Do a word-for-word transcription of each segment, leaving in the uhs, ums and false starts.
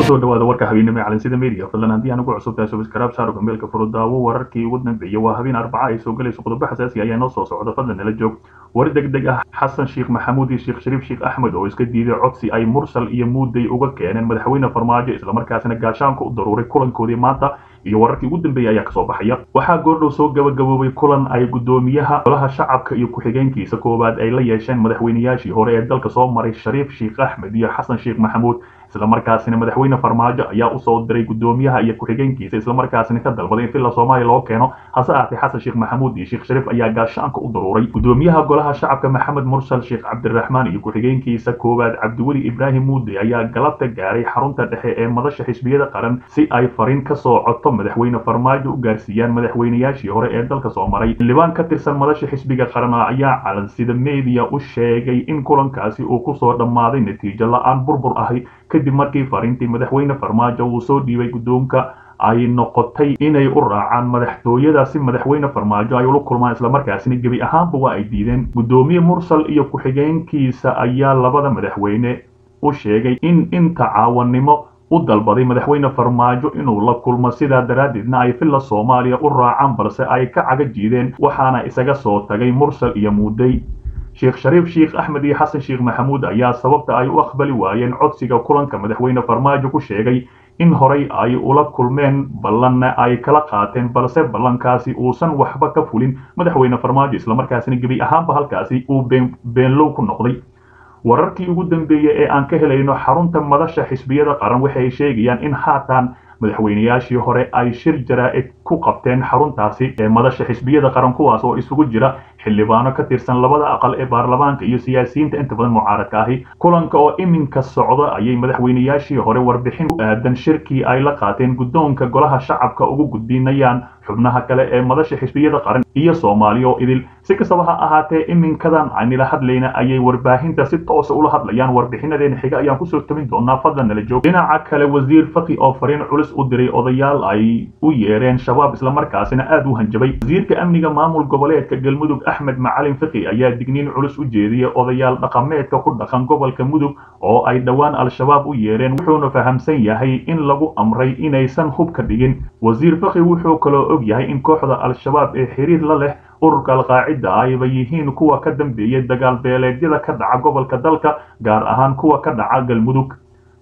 soo dhawaada warka habeenimo ee calansida media fadlan haddii aan ugu cusubtahay subscribe saaro gambeelka furudaawo wararkii ugu dambeeyay waa habeen arbaca ay soo galayso qodobo xasaasi ah ayaa noo soo socda fadlan nala joog war degdeg ah xasan sheekh maxamuud iyo sheekh shariif sheekh axmed oo iska diiday codsi ay mursal iyo muuday uga keeneen madaxweyne farmaajo isla markaasina gaashaanka u daruuray kulankoodii maanta iyo wararkii ugu dambeeyay ayaa kasoo baxaya waxaa goordhow soo gabagaboobay kulan ay gudoomiyaha golaha shacabka iyo ku-xigeenkiisa koowaad ay la yeesheen madaxweynayaashii hore ee dalka soo maray shariif sheekh axmed iyo xasan sheekh maxamuud isla markaasina madaxweyne farmaajo ayaa u soo diray gudoomiyaha iyo ku-xigeenkiisa isla markaasina ka dalbaday in filla Soomaaliya loo keeno hase ahaatee xasan sheekh maxamuud iyo sheekh shariif ayaa gaashaanka u daruuray gudoomiyaha golaha shacabka maxamed mursal sheekh cabdiraxmaan iyo ku-xigeenkiisa koowaad cabdiweli ibraahim muude ayaa galabta gaaray xarunta dhexe ee madasha xisbiyada qaran si ay fariin ka soo codto madaxweyne farmaajo u gaarsiiyaan madaxweynayaashii hore ee dalka soo maray xildhibaan ka tirsan madasha xisbiga qaran ayaa calansida media u sheegay in kulankaasi uu ku soo dhammaaday natiijo la-aan burbur ahi kadib markii fariintii madaxweyne farmaajo uu soo dhiibay guddoonka ay noqotay inay u raacaan madaxtooyada si madaxweyne farmaajo ay ula kulmaan isla markaasina gebi ahaanba waa ay diideen gudoomiye mursal iyo ku-xigeenkiisa ayaa labada madaxweyne u sheegay in inta caawanimo u dalbaday madaxweyne farmaajo inuu la kulmo sidaa daraaddeedna ay filla Soomaaliya u raacaan balse ay ka caga jiideen waxaana isaga soo tagay mursal iyo muuday sheekh shariif sheekh axmed iyo xasan sheekh maxamuud ayaa sababta ay u aqbali waayeen codsiga kulanka madaxweyne farmaajo ku sheegay in horay ay ula kulmeen ballanna ay kala qaateen balse ballankaasi uusan waxba ka fulin madaxweyne farmaajo isla markaasina gebi ahaanba halkaasi uu been beenlow ku noqday wararkii ugu dambeeyay ee aan ka helayno xarunta madasha xisbiyada qaran waxay sheegayaan in haatan madaxweynayaashii hore ay shir jaraa'id ku qabteen xaruntaasi ee madasha xisbiyada qaran kuwaas oo isugu jira xildhibaano ka tirsan labada aqal ee baarlamaanka iyo siyaasiyiinta inta badan mucaaradka ahi kulanka oo iminka socda ayay madaxweynayaashii hore warbixin u aadan shirkii ay la qaateen guddoonka golaha shacabka ugu gudbinayaan xubnaha kale ee madasha xisbiyada qaran iyo Soomaaliya oo idil si kastaba ha ahaatee iminkadan aan ila hadlayna ayay warbaahinta si toos ah ula hadlayaan warbixinadeena xiga ayaan kusoo tabin doonaa fadlan nala joog dhinaca kale wasiir faqi oo fariin culus u diray odayaal ay u yeereen shabaab isla markaasina aad u hanjabay wasiirka amniga maamul goboleedka galmudug axmed macalin faqi ayaa digniin culus u jeediyay odayaal dhaqameedka ku dhaqan gobolka mudug oo ay dhawaan al-shabaab u yeereen wuxuuna fahamsan yahay in lagu amray inaysan hub ka dhigin wasiir faqi wuxuu kaloo og yahay in kooxda al-shabaab ee xiriir la leh ururka al-qaacida ayba yihiin kuwa ka dambeeyay dagaal beeleedyada ka dhaca gobolka dalka gaar ahaan kuwa ka dhaca galmudug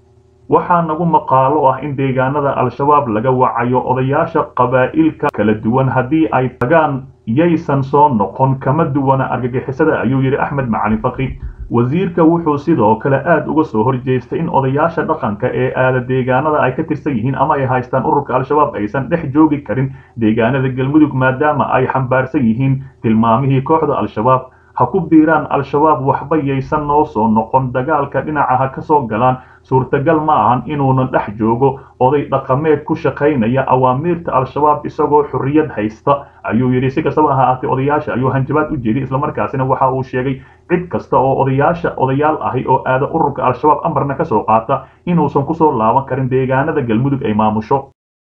waxaa nagu maqaalo ah in deegaanada al-shabaab laga wacayo odayaasha qabaa'ilka kala duwan haddii ay tagaan yaysan soo noqon kama duwana argagixisada ayuu yidhi axmed macalin faqi wasiirka wuxuu sidoo kale aad uga soo horjeestay in odayaasha dhaqanka ee aada deegaanada ay ka tirsan yihiin ama ay haystaan ururka al-shabaab aysan dhex joogi karin deegaanada galmudug maadaama ay xambaarsan yihiin tilmaamihii kooxda al-shabaab ha ku biiraan al-shabaab waxba yaysan noo soo noqon dagaalka dhinaca ha ka soo galaan suurtagal ma ahan inuunan dhex joogo oday dhaqameed ku shaqaynaya awaamiirta al-shabaab isagoo xurriyad haysta ayuu yidhi si kastaba ha ahaatee odayaasha ayuu hanjabaad u jeediyay isla markaasina waxa uu sheegay cid kasta oo odayaasha odayaal ahi oo aada ururka al-shabaab amarna ka soo qaata inuusan kusoo laaban karin deegaanada galmudug ay maamusho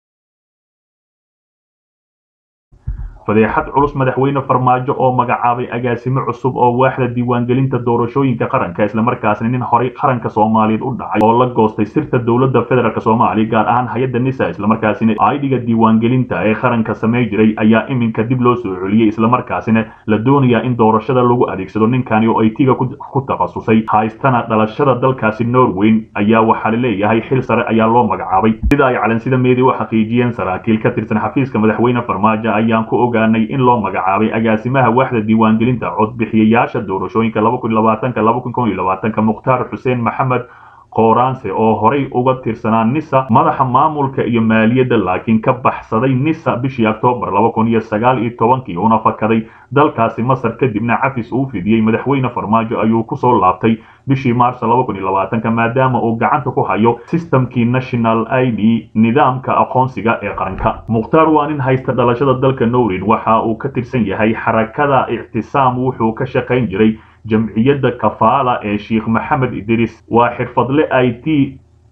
fadeexad culus madaxweyne farmaajo oo magacaabay agaasimo cusub oo waaxda diiwaangelinta doorashooyinka qaranka isla markaasina nin horey qaranka Soomaaliyeed u dhacay oo la goostay sirta dawladda federaalka Soomaaliya gaar ahaan hay'adda nisa isla markaasina aydiga diiwaangelinta ee qaranka sameey jiray ayaa iminka dib loo soo celiyay isla markaasina la doonayaa in doorashada lagu adeegsado ninkani oo aytiga ku takhasusay haystana dhalashada dalkaasi Norway ayaa waxa la leeyahay xil sare ayaa loo magacaabay sida ay calansida media u xaqiijiyeen saraakiil ka tirsan xafiiska madaxweyne farmaajo ayaan ku in loo magacaabay agaasimaha waaxda diiwaangelinta codbixiyayaasha doorashooyinka laba kun iyo labaatanka laba kun iyo labaatanka mukhtaar xuseen maxamed qooraanse oo horey uga tirsanaa nisa madaxa maamulka iyo maaliyadda laakiin ka baxsaday nisa bishii Oktoobar laba kun iyo sagaal iyo tobankii una fakaday dalkaasi Masar kadibna cafis uu fidiyay madaxweyne farmaajo ayuu ku soo laabtay bishii Maarso laba kun iyo labaatanka maadaama uu gacanta ku hayo systemkii National I D nidaamka aqoonsiga ee qaranka mukhtaar waa nin haysta dhalashada dalka Norway waxa uu ka tirsan yahay xarakada ictisaam wuxuu ka shaqayn jiray jamciyadda kafaala ee Sheekh Maxamed Idris waa xirfadle I T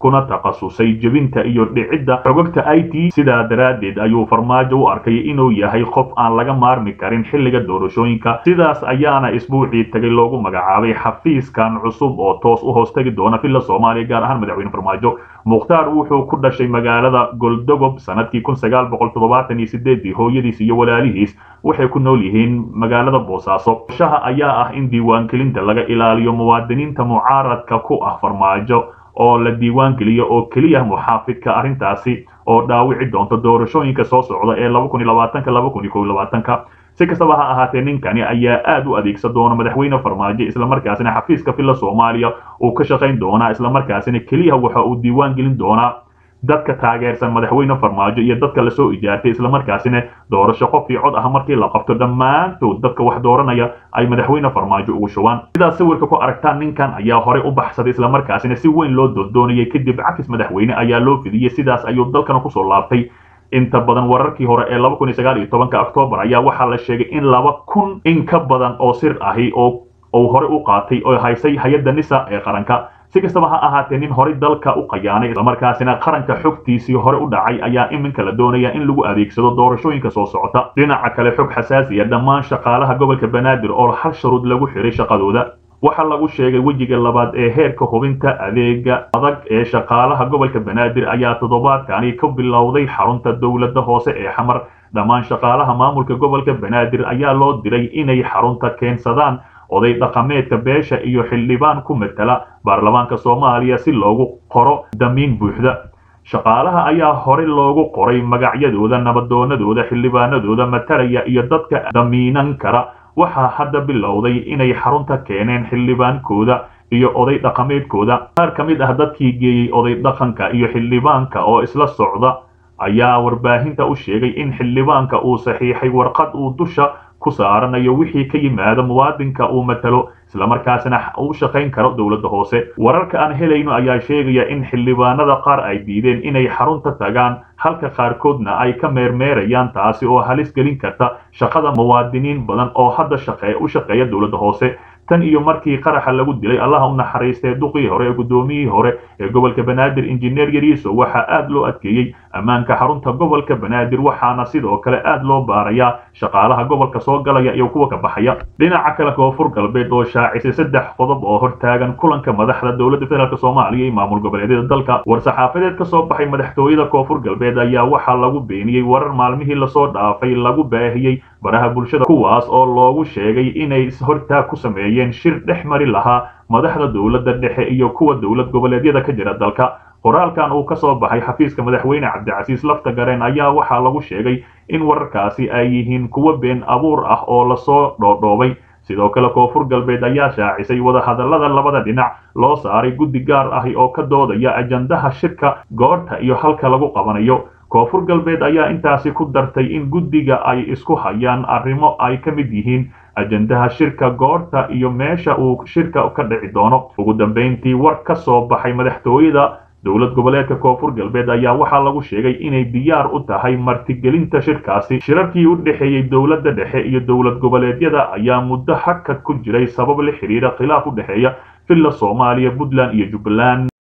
kuna takhasusay jebinta iyo dhicidda xogagta I T sidaa daraaddeed ayuu farmaajo u arkay inuu yahay qof aan laga maarmi karin xilliga doorashooyinka sidaas ayaana isbuucii tagay loogu magacaabay xafiiskan cusub oo toos u hoostagi doona villa Soomaaliya gaar ahaan madaxweyne farmaajo mukhtaar wuxuu ku dhashay magaalada Goldogob sanadkii kun sagaal boqol toddobaatan iyo sideed hooyadiis iyo walaalihiis waxay ku nool yihiin magaalada Boosaaso shaha ayaa ah in diiwaan gelinta laga ilaaliyo muwaadiniinta mucaaradka ku ah farmaajo oo la diiwaan geliyo oo kaliya muxaafidka arrintaasi oo dhaawici doonto doorashooyinka soo socda ee laba kun iyo labaatan laba kun iyo kow iyo labaatan si kastaba ha ahaatee ninkani ayaa aad u adeegsan doona madaxweyne farmaajo isla markaasina xafiiska villa Soomaaliya uu ka shaqayn doona isla markaasina kaliya waxa uu diiwaan gelin doona dadka taageersan madaxweyne farmaajo iyo dadka la soo ijaartay isla markaasina doorasho qof iyo cod ah markii la qabto dhammaantood dadka wax dooranaya ay madaxweyne farmaajo ugu shubaan sidaas sawirka ku aragtaan ninkan ayaa hore u baxsaday isla markaasina si weyn loo doondoonayay kadib cafis madaxweyne ayaa loo fidiyay sidaas ayuu dalkana ku soo laabtay inta badan wararkii hore ee laba kun iyo sagaal iyo toban October ayaa waxa la sheegay in laba kun in ka badan oo sir ahi oo oo hore u qaatay oo haysay hay'adda nisa ee qaranka si kastaba ha ahaatee nin hore dalka u qayaanay isla markaasina qaranka xogtiisii hore u dhacay ayaa iminka la doonaya in lagu adeegsado doorashooyinka soo socota dhinaca kale xog xasaasi ah dhammaan shaqaalaha gobolka Banaadir oo hal shuruud lagu xiray shaqadooda waxa lagu sheegay wajiga labaad ee heerka hubinta adeega adag ee shaqaalaha gobolka Banaadir ayaa toddobaadkani ka bilowday xarunta dawladda hoose ee Xamar dhammaan shaqaalaha maamulka gobolka Banaadir ayaa loo diray inay xarunta keensadaan oday dhaqameedka beesha iyo xildhibaan ku metela baarlamaanka Soomaaliya si loogu qoro damiin buuxda shaqaalaha ayaa hore loogu qoray magacyadooda nabadoonadooda xildhibaanadooda matalaya iyo dadka damiinan kara waxa hadda bilowday inay xarunta keeneen xildhibaankooda iyo oday dhaqameedkooda qaar ka mid ah dadkii geeyay oday dhaqanka iyo xildhibaanka oo isla socda ayaa warbaahinta u sheegay in xildhibaanka uu saxiixay warqad uu dusha ku saaranayo wixii ka yimaada muwaadinka uu matalo isla markaasina uu shaqayn karo dawladda hoose wararka aan helayno ayaa sheegaya in xildhibaanada qaar ay diideen inay xarunta tagaan halka qaarkoodna ay ka meermeerayaan taasi oo halis gelin karta shaqada muwaadiniin badan oo hadda shaqeeya u shaqeeya dawladda hoose tan iyo markii qaraxa lagu dilay Allah u naxariistay duqii hore ee gudoomiyii hore ee gobolka Banaadir injineer Yariiso waxa aad loo adkeeyay ammaanka xarunta gobolka Banaadir waxaana sidoo kale aad loo baarayaa shaqaalaha gobolka soo galaya iyo kuwa ka baxaya dhinaca kale koonfur galbeed oo shaacisay saddex qodob oo hortaagan kulanka madaxda dawladda federaalka Soomaaliya iyo maamul goboleedyada dalka war saxaafadeed ka soo baxay madaxtooyada koonfur galbeed ayaa waxa lagu beeniyay warar maalmihii la soo dhaafay lagu baahiyay baraha bulshada kuwaas oo loogu sheegay inay hortaag ku sameeyeen shir dhex mari lahaa madaxda dawladda dhexe iyo kuwa dawlad goboleedyada ka jira dalka qoraalkan uu ka soo baxay xafiiska madaxweyne Cabdicasiis Lafta Gareen ayaa waxa lagu sheegay in wararkaasi ay yihiin kuwa been abuur ah oo la soo dhoodhoobay sidoo kale koonfur galbeed ayaa shaacisay wada hadallada labada dhinac loo saaray guddi gaar ah oo ka doodaya ajandaha shirka goorta iyo halka lagu qabanayo koonfur galbeed ayaa intaasi ku dartay in guddiga ay isku hayaan arrimo ay ka mid yihiin ajandaha shirka goorta iyo meesha uu shirka ka dhici doono ugu dambeyntii war ka soo baxay madaxtooyada dawlad goboleedka koonfur galbeed ayaa waxa lagu sheegay inay diyaar u tahay martigelinta shirkaasi shirarkii u dhaxeeyay dawladda dhexe iyo dawlad goboleedyada ayaa muddo hakad ku jiray sabab la xiriira khilaaf u dhaxeeya villa Soomaaliya Puntland iyo Jubbaland